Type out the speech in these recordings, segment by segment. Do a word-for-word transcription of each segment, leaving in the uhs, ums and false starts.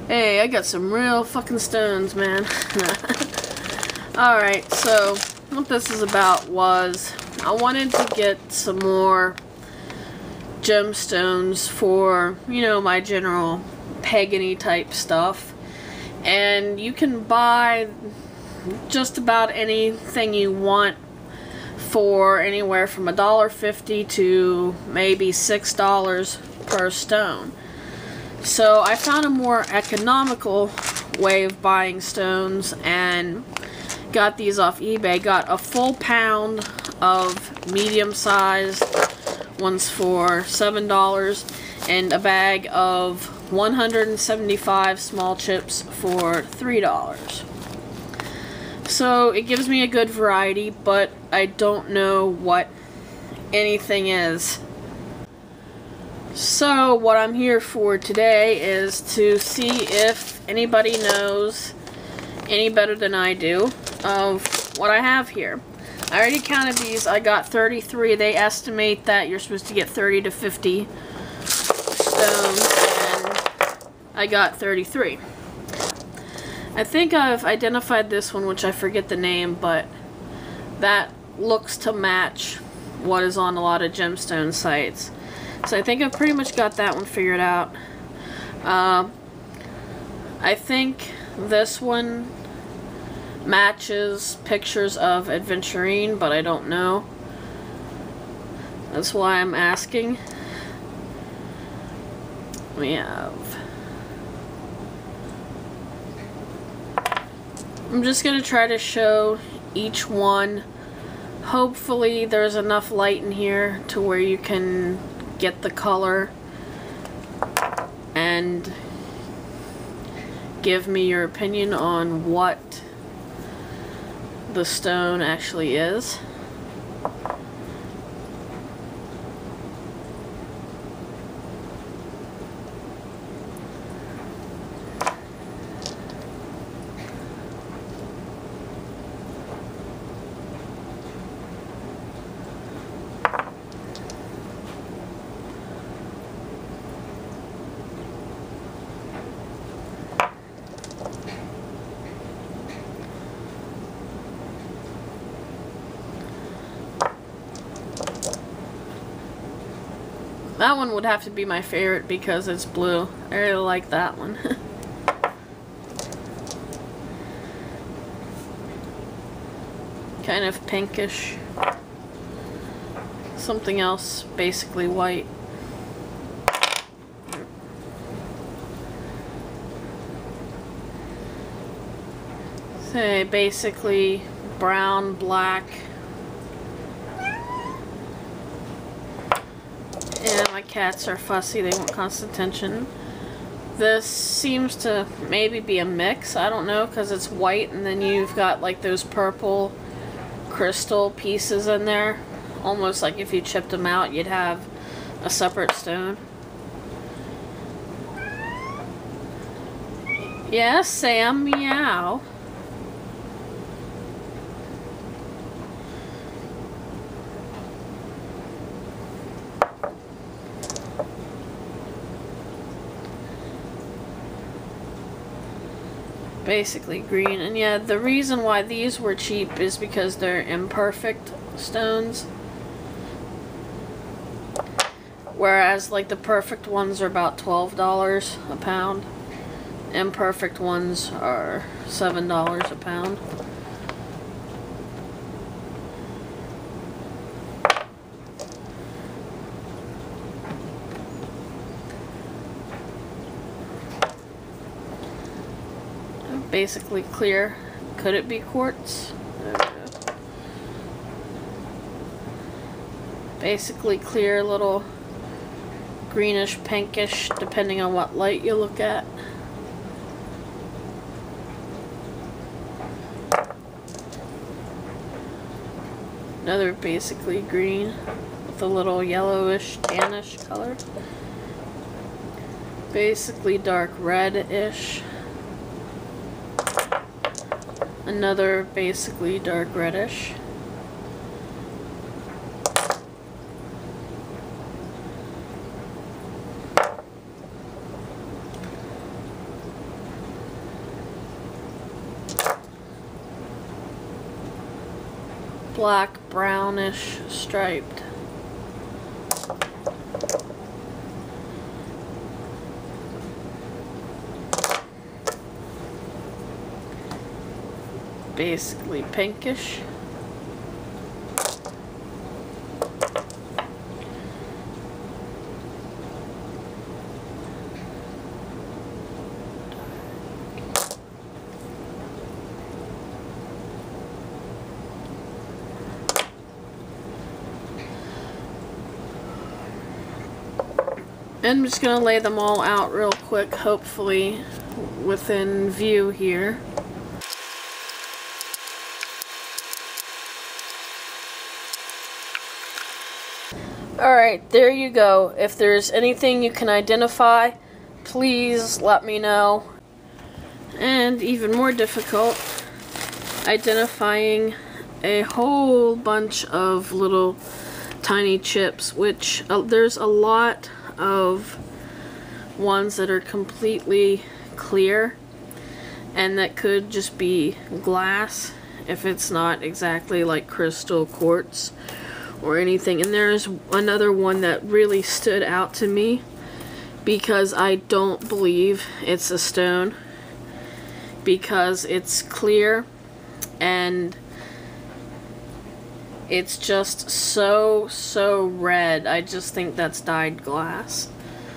Hey, I got some real fucking stones, man. Alright, so what this is about was I wanted to get some more gemstones for, you know, my general pagan-y type stuff. And you can buy just about anything you want for anywhere from a dollar fifty to maybe six dollars per stone. So I found a more economical way of buying stones and got these off eBay. Got a full pound of medium-sized ones for seven dollars and a bag of one hundred seventy-five small chips for three dollars. So it gives me a good variety, but I don't know what anything is. So what I'm here for today is to see if anybody knows any better than I do of what I have here. I already counted these. I got thirty-three. They estimate that you're supposed to get thirty to fifty stones, and I got thirty-three. I think I've identified this one, which I forget the name, but that looks to match what is on a lot of gemstone sites. So I think I've pretty much got that one figured out. Uh, I think this one matches pictures of Adventurine, but I don't know. That's why I'm asking. We have... I'm just going to try to show each one. Hopefully there's enough light in here to where you can get the color and give me your opinion on what the stone actually is. That one would have to be my favorite because it's blue. I really like that one. Kind of pinkish. Something else, basically white. Say, basically brown, black. And my cats are fussy, they want constant attention. This seems to maybe be a mix, I don't know, because it's white and then you've got like those purple crystal pieces in there. Almost like if you chipped them out, you'd have a separate stone. Yes, Sam, meow. Basically green. And yeah, the reason why these were cheap is because they're imperfect stones, whereas like the perfect ones are about twelve dollars a pound. Imperfect ones are seven dollars a pound. Basically clear. Could it be quartz? Basically clear, little greenish, pinkish, depending on what light you look at. Another basically green with a little yellowish, tannish color. Basically dark red-ish. Another basically dark reddish. black brownish striped. Basically pinkish. I'm just going to lay them all out real quick, hopefully within view here. Alright, there you go. If there's anything you can identify, please let me know. And even more difficult, identifying a whole bunch of little tiny chips, which uh, there's a lot of ones that are completely clear, and that could just be glass if it's not exactly like crystal quartz or anything. And there's another one that really stood out to me because I don't believe it's a stone, because it's clear and it's just so, so red. I just think that's dyed glass.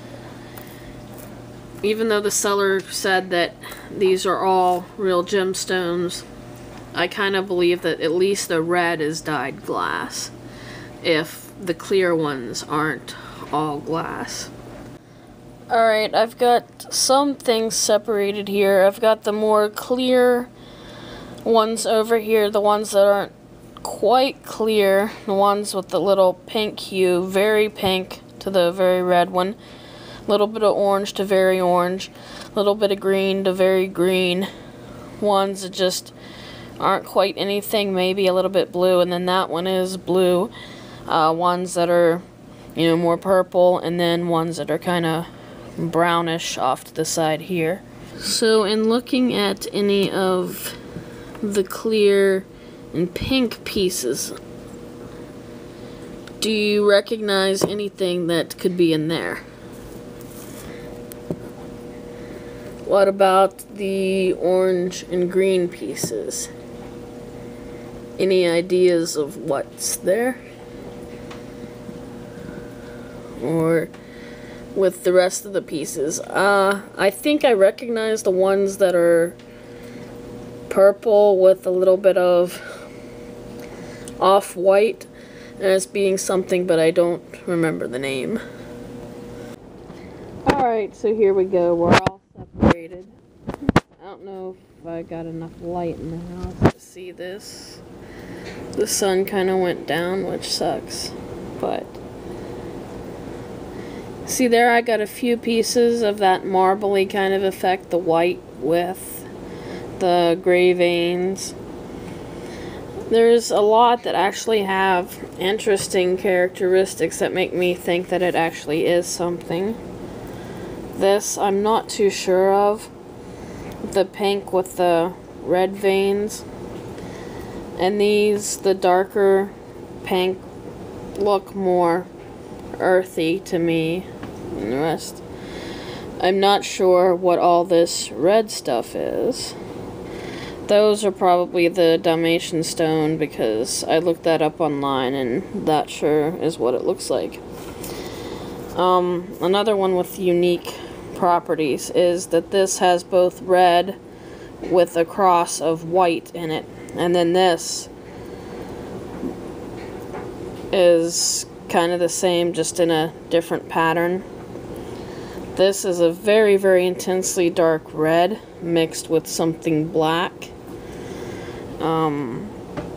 Even though the seller said that these are all real gemstones, I kind of believe that at least the red is dyed glass, if the clear ones aren't all glass. Alright, I've got some things separated here. I've got the more clear ones over here, the ones that aren't quite clear, the ones with the little pink hue, very pink to the very red one, a little bit of orange to very orange, a little bit of green to very green, ones that just aren't quite anything, maybe a little bit blue, and then that one is blue, uh, ones that are, you know, more purple, and then ones that are kind of brownish off to the side here. So in looking at any of the clear and pink pieces, do you recognize anything that could be in there? What about the orange and green pieces? Any ideas of what's there? Or with the rest of the pieces? Uh, I think I recognize the ones that are purple with a little bit of off-white as being something, but I don't remember the name. Alright, so here we go. We're all separated. I don't know if I got enough light in the house to see this. The sun kind of went down, which sucks, but see there, I got a few pieces of that marbly kind of effect, the white with the gray veins. There's a lot that actually have interesting characteristics that make me think that it actually is something. This I'm not too sure of. The pink with the red veins. And these, the darker pink, look more earthy to me than the rest. I'm not sure what all this red stuff is. Those are probably the Dalmatian stone, because I looked that up online and that sure is what it looks like. Um, another one with unique properties is that this has both red with a cross of white in it, and then this is kind of the same, just in a different pattern. This is a very, very intensely dark red mixed with something black. Um,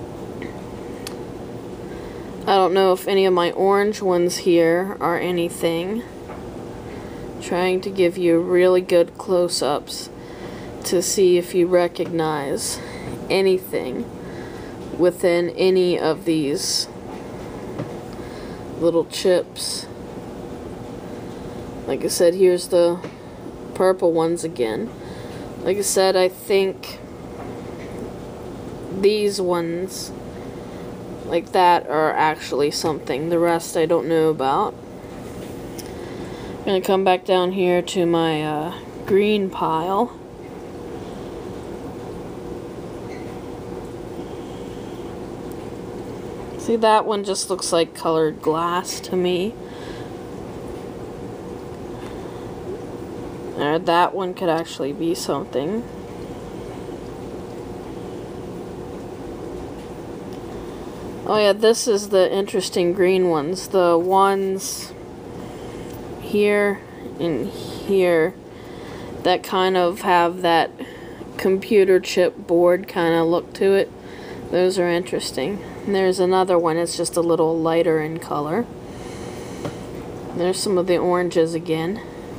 I don't know if any of my orange ones here are anything. Trying to give you really good close-ups to see if you recognize anything within any of these little chips. Like I said, here's the purple ones again. Like I said, I think these ones like that are actually something. The rest I don't know about. I'm going to come back down here to my uh, green pile. See, that one just looks like colored glass to me. Or that one could actually be something. Oh yeah, this is the interesting green ones. The ones here and here that kind of have that computer chip board kind of look to it. Those are interesting. And there's another one, it's just a little lighter in color. There's some of the oranges again.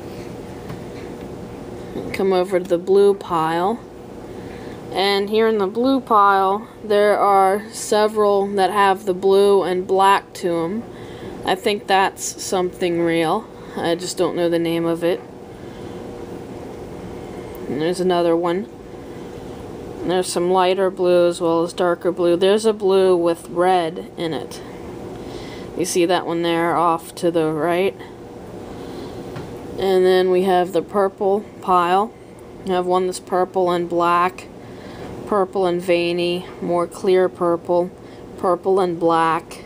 Come over to the blue pile. And here in the blue pile, there are several that have the blue and black to them. I think that's something real. I just don't know the name of it. And there's another one. And there's some lighter blue as well as darker blue. There's a blue with red in it. You see that one there off to the right. And then we have the purple pile. We have one that's purple and black, purple and veiny, more clear purple, purple and black.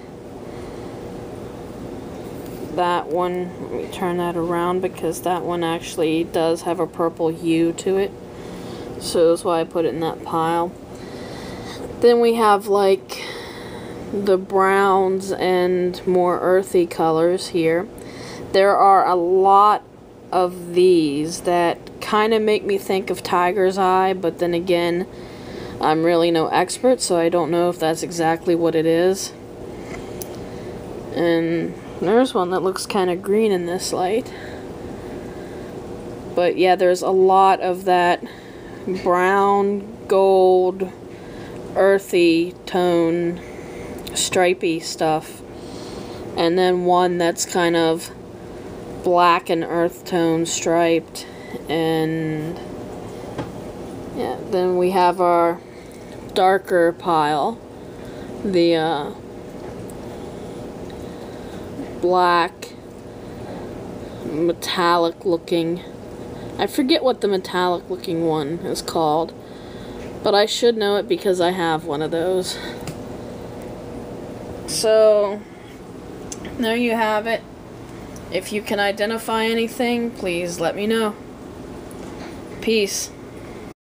That one, let me turn that around because that one actually does have a purple hue to it. So that's why I put it in that pile. Then we have like the browns and more earthy colors here. There are a lot of these that kind of make me think of tiger's eye, but then again, I'm really no expert, so I don't know if that's exactly what it is. And there's one that looks kind of green in this light. But yeah, there's a lot of that brown, gold, earthy tone, stripy stuff. And then one that's kind of black and earth tone striped. And yeah, then we have our darker pile. The uh, black, metallic looking. I forget what the metallic looking one is called, but I should know it because I have one of those. So, there you have it. If you can identify anything, please let me know. Peace.